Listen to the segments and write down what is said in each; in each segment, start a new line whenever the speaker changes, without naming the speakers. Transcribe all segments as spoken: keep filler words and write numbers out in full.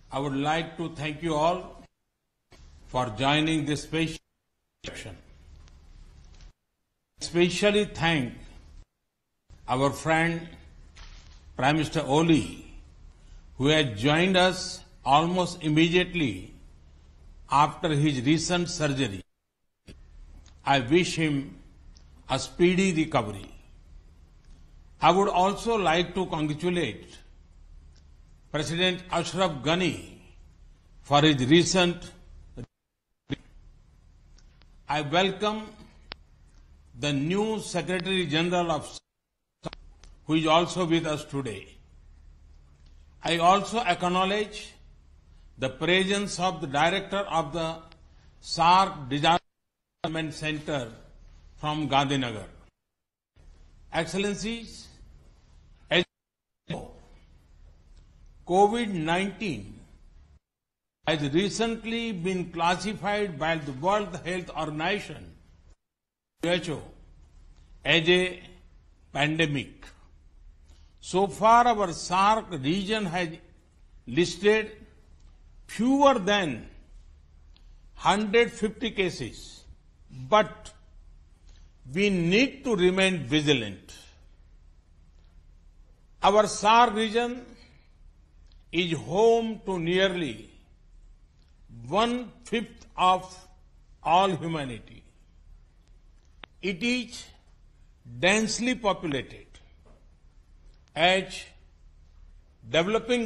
I would like to thank you all for joining this special session. Especially thank our friend Prime Minister Oli, who has joined us almost immediately after his recent surgery. I wish him a speedy recovery. I would also like to congratulate President Ashraf Ghani for his recent. I welcome the new Secretary General of SAARC, who is also with us today. I also acknowledge the presence of the Director of the SAARC Disaster Management Center from Gandhinagar. Excellencies, as you know, COVID nineteen has recently been classified by the World Health Organization, W H O, as a pandemic. So far, our SAARC region has listed fewer than one hundred fifty cases, but we need to remain vigilant. Our SAARC region is home to nearly one-fifth of all humanity. It is densely populated. As developing,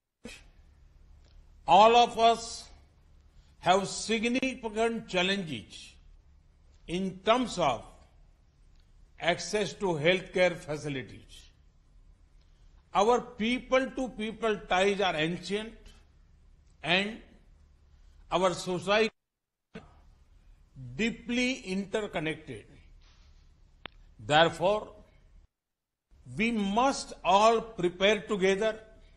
all of us have significant challenges in terms of access to healthcare facilities. Our people-to-people ties are ancient, and our society is deeply interconnected. Therefore, we must all prepare together,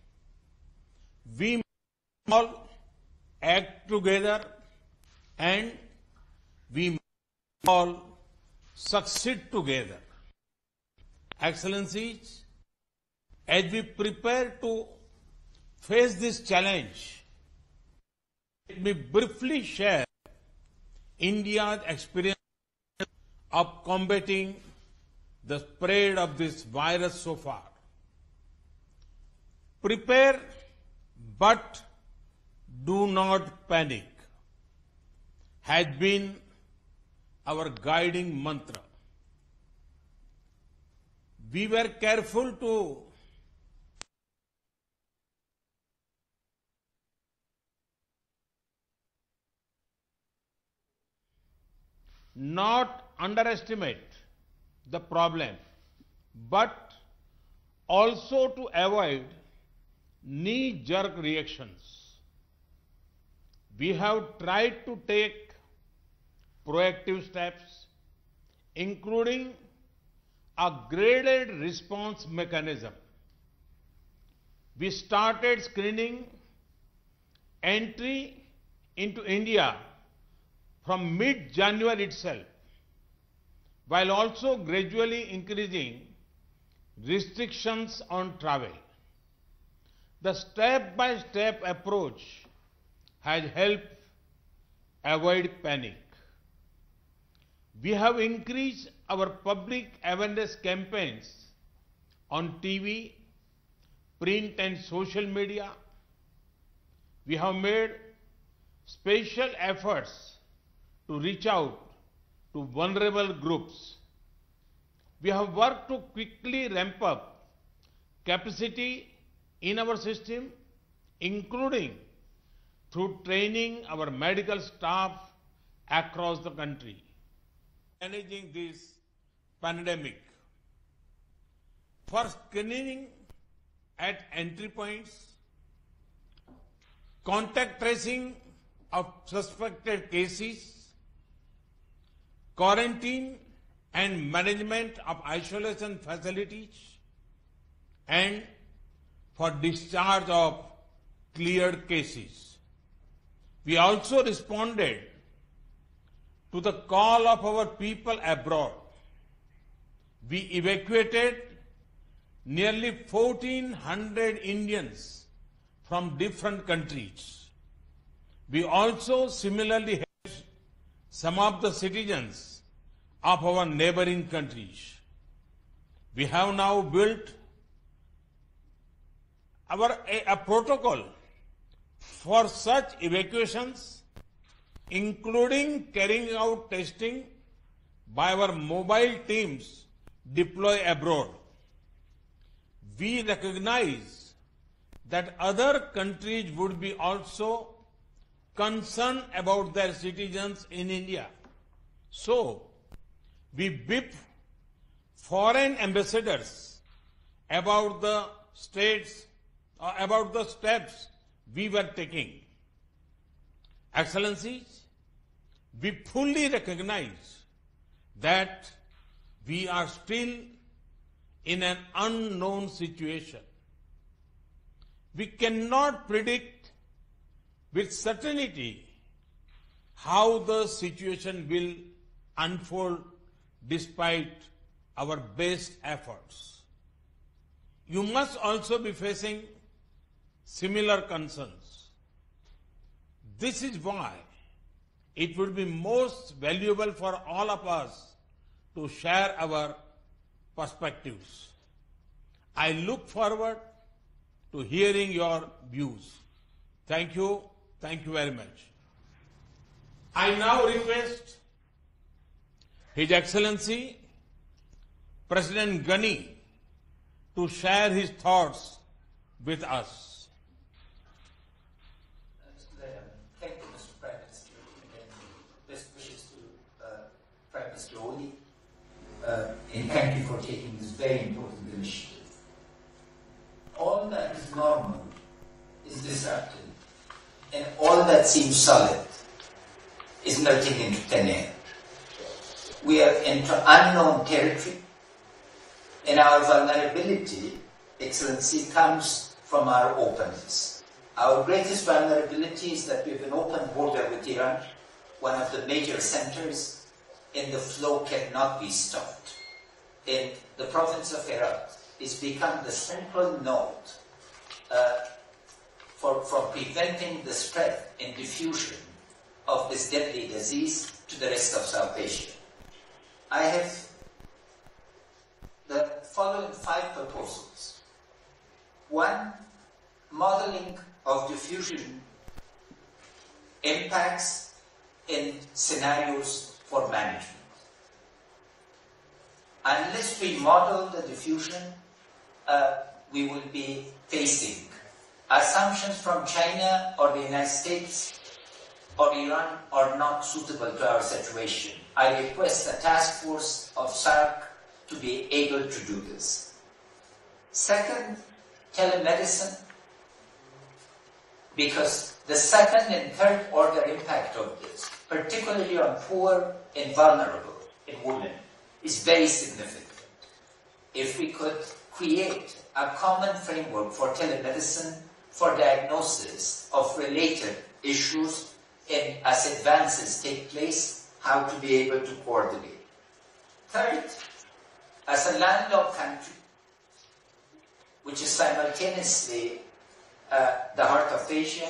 we must all act together, and we must all succeed together. Excellencies, as we prepare to face this challenge, let me briefly share India's experience of combating the spread of this virus so far. Prepare, but do not panic has been our guiding mantra. We were careful to not underestimate the problem, but also to avoid knee-jerk reactions. We have tried to take proactive steps, including a graded response mechanism. We started screening entry into India from mid-January itself, while also gradually increasing restrictions on travel. The step-by-step approach has helped avoid panic. We have increased our public awareness campaigns on T V, print and social media. We have made special efforts to reach out to vulnerable groups. We have worked to quickly ramp up capacity in our system, including through training our medical staff across the country. Managing this pandemic. For screening at entry points, contact tracing of suspected cases, quarantine and management of isolation facilities, and for discharge of cleared cases. We also responded to the call of our people abroad. We evacuated nearly fourteen hundred Indians from different countries. We also similarly have some of the citizens of our neighboring countries. We have now built our, a, a protocol for such evacuations, including carrying out testing by our mobile teams deployed abroad. We recognize that other countries would be also concerned about their citizens in India. So, we brief foreign ambassadors about the states, uh, about the steps we were taking. Excellencies, we fully recognize that we are still in an unknown situation. We cannot predict with certainty how the situation will unfold despite our best efforts. You must also be facing similar concerns. This is why it would be most valuable for all of us to share our perspectives. I look forward to hearing your views. Thank you. Thank you very much. I now request His Excellency President Ghani to share his thoughts with us.
Thank you, Mister Prime Minister, and best wishes to uh, Prime Minister Modi, uh, and thank you for taking this very important initiative. All that is normal is disrupted, and all that seems solid is melting into thin air. We are into unknown territory, and our vulnerability, Excellency, comes from our openness. Our greatest vulnerability is that we have an open border with Iran, one of the major centers, and the flow cannot be stopped. And the province of Herat has become the central node uh, for, for preventing the spread and diffusion of this deadly disease to the rest of South Asia. I have the following five proposals. One, modeling of diffusion impacts and scenarios for management. Unless we model the diffusion, uh, we will be facing assumptions from China or the United States or Iran are not suitable to our situation. I request a task force of SAARC to be able to do this. Second, telemedicine, because the second and third order impact of this, particularly on poor and vulnerable and women, is very significant. If we could create a common framework for telemedicine for diagnosis of related issues and as advances take place, how to be able to coordinate. Third, as a landlocked country, which is simultaneously uh, the heart of Asia,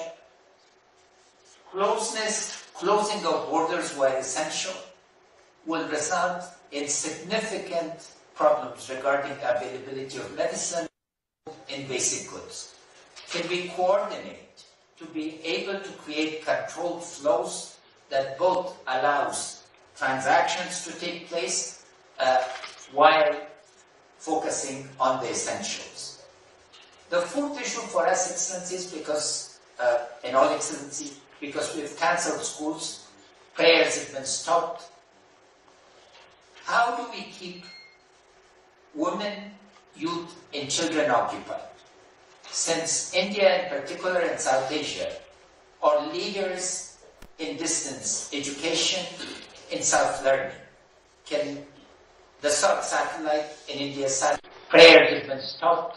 closeness, closing of borders where essential will result in significant problems regarding availability of medicine and basic goods. Can we coordinate to be able to create controlled flows that both allows transactions to take place uh, while focusing on the essentials? The fourth issue for us, Excellencies, because, uh, in all Excellency, because we've cancelled schools, prayers have been stopped. How do we keep women, youth, and children occupied? Since India in particular and South Asia are leaders in distance education and self-learning, can the SAARC satellite in India satellite prayers have been stopped?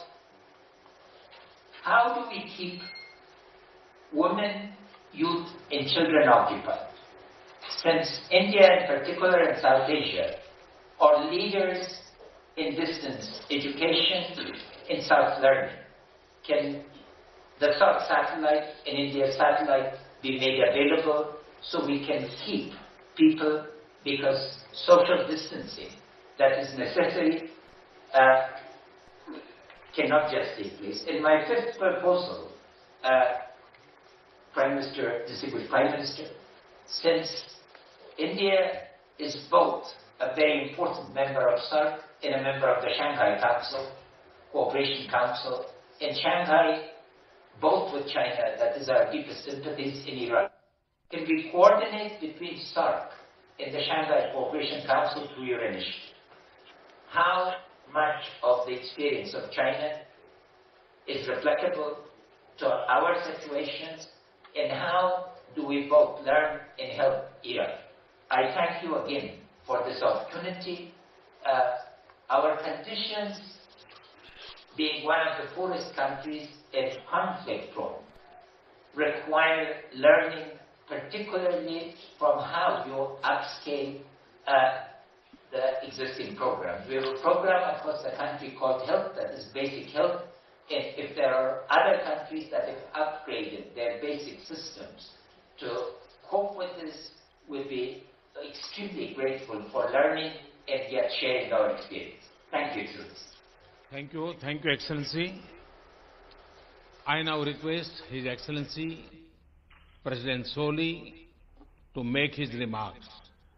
How do we keep women, youth, and children occupied? Since India in particular and South Asia are leaders in distance education and self-learning, can the SAARC satellite and India's satellite be made available so we can keep people, because social distancing that is necessary uh, cannot just take place. In my fifth proposal, uh, Prime Minister, Distinguished Prime Minister, since India is both a very important member of SAARC and a member of the Shanghai Council, Cooperation Council, in Shanghai, both with China, that is our deepest sympathies, in Iran. Can we coordinate between SAARC and the Shanghai Cooperation Council through your initiative? How much of the experience of China is replicable to our situations, and how do we both learn and help Iran? I thank you again for this opportunity. Uh, our conditions, being one of the poorest countries and conflict prone, require learning, particularly from how you upscale uh, the existing programs. We have a program across the country called Health, that is basic health, and if there are other countries that have upgraded their basic systems to cope with this, we'll be extremely grateful for learning and yet sharing our experience. Thank you, Excellency.
Thank you. Thank you, Excellency. I now request His Excellency President Soli to make his remarks.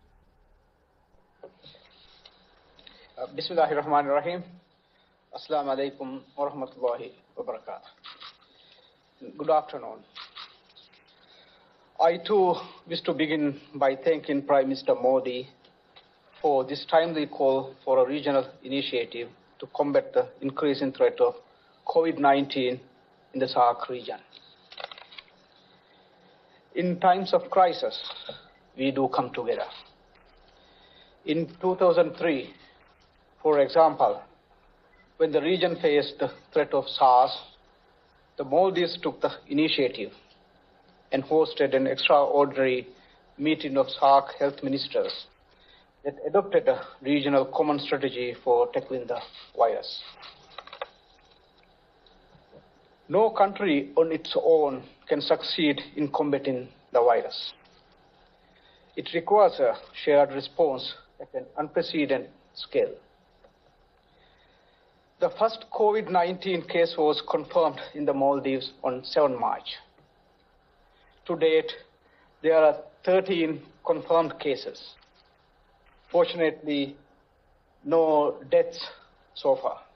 Uh, Bismillahirrahmanirrahim. Assalamu alaikum wa rahmatullahi wa barakatuh. Good afternoon. I too wish to begin by thanking Prime Minister Modi for this timely call for a regional initiative to combat the increasing threat of COVID nineteen in the SAARC region. In times of crisis, we do come together. In two thousand three, for example, when the region faced the threat of SARS, the Maldives took the initiative and hosted an extraordinary meeting of SAARC health ministers that adopted a regional common strategy for tackling the virus. No country on its own can succeed in combating the virus. It requires a shared response at an unprecedented scale. The first COVID nineteen case was confirmed in the Maldives on the seventh of March. To date, there are thirteen confirmed cases. Fortunately, no deaths so far.